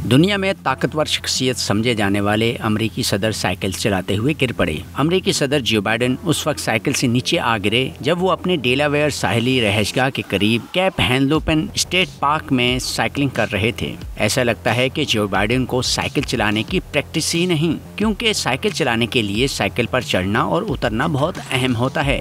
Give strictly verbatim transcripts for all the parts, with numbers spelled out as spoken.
दुनिया में ताकतवर शख्सियत समझे जाने वाले अमेरिकी सदर साइकिल चलाते हुए गिर पड़े। अमेरिकी सदर जो बाइडेन उस वक्त साइकिल से नीचे आ गिरे जब वो अपने डेलावेयर साहिली रहशगाह के करीब कैप हेनलोपेन स्टेट पार्क में साइकिलिंग कर रहे थे। ऐसा लगता है कि जो बाइडेन को साइकिल चलाने की प्रैक्टिस ही नहीं, क्योंकि साइकिल चलाने के लिए साइकिल पर चढ़ना और उतरना बहुत अहम होता है।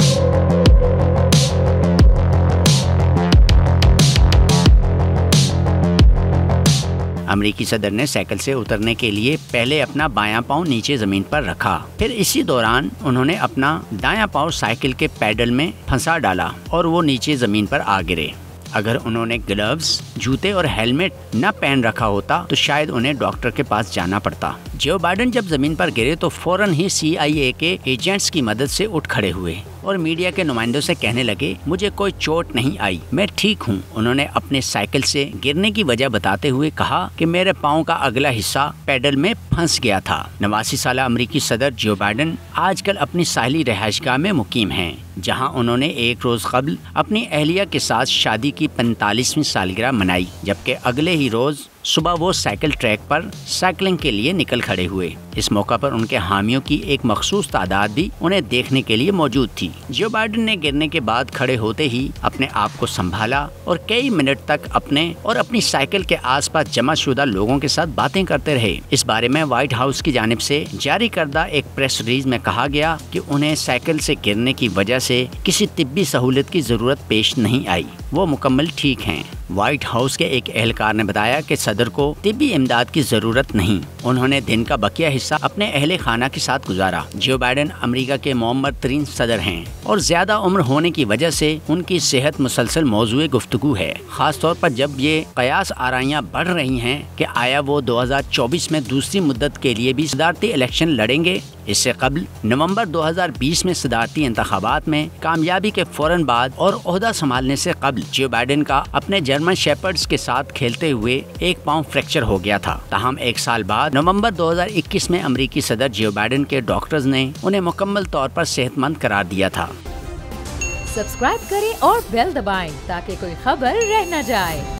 अमेरिकी सदर ने साइकिल से उतरने के लिए पहले अपना बायां पांव नीचे जमीन पर रखा, फिर इसी दौरान उन्होंने अपना दायां पांव साइकिल के पैडल में फंसा डाला और वो नीचे जमीन पर आ गिरे। अगर उन्होंने ग्लव्स, जूते और हेलमेट न पहन रखा होता तो शायद उन्हें डॉक्टर के पास जाना पड़ता। जो बाइडेन जब जमीन पर गिरे तो फौरन ही सी आई ए के एजेंट्स की मदद से उठ खड़े हुए और मीडिया के नुमाइंदों से कहने लगे, मुझे कोई चोट नहीं आई, मैं ठीक हूँ। उन्होंने अपने साइकिल से गिरने की वजह बताते हुए कहा कि मेरे पाँव का अगला हिस्सा पैडल में फंस गया था। नवासी साल अमेरिकी सदर जो बाइडेन आजकल अपनी साहिली रिहाइशगाह में मुकीम हैं, जहां उन्होंने एक रोज कबल अपनी अहलिया के साथ शादी की पैंतालीसवीं सालगिरह मनाई, जबकि अगले ही रोज सुबह वो साइकिल ट्रैक पर साइकिलिंग के लिए निकल खड़े हुए। इस मौका पर उनके हामियों की एक मखसूस तादाद भी उन्हें देखने के लिए मौजूद थी। जो बाइडेन ने गिरने के बाद खड़े होते ही अपने आप को संभाला और कई मिनट तक अपने और अपनी साइकिल के आसपास जमा शुदा लोगों के साथ बातें करते रहे। इस बारे में व्हाइट हाउस की जानिब से जारी करदा एक प्रेस रिलीज में कहा गया कि उन्हें साइकिल से गिरने की वजह से किसी तिब्बी सहूलत की जरूरत पेश नहीं आई, वो मुकम्मल ठीक हैं। व्हाइट हाउस के एक एहलकार ने बताया कि सदर को तिब्बी इमदाद की जरूरत नहीं, उन्होंने दिन का बकिया हिस्सा अपने अहले खाना के साथ गुजारा। जो बाइडेन अमेरिका के मौमर तरीन सदर हैं और ज्यादा उम्र होने की वजह से उनकी सेहत मुसलसल मौजूए गुफ्तगू है, खास तौर पर जब ये कयास आराइयाँ बढ़ रही हैं कि आया वो दो हजार चौबीस में दूसरी मुद्दत के लिए भी सदारती इलेक्शन लड़ेंगे। इससे कबल नवंबर दो हजार बीस में सदारती इंतखाबात में कामयाबी के फौरन बाद और ओहदा संभालने से कबल जो बाइडेन का अपने जर्मन शेपर्ड्स के साथ खेलते हुए एक पांव फ्रैक्चर हो गया था। ताहम एक साल बाद नवंबर दो हजार इक्कीस में अमेरिकी सदर जो बाइडेन के डॉक्टर्स ने उन्हें मुकम्मल तौर पर सेहतमंद करार दिया था। सब्सक्राइब करें और बेल दबाएं ताकि कोई खबर रह न जाए।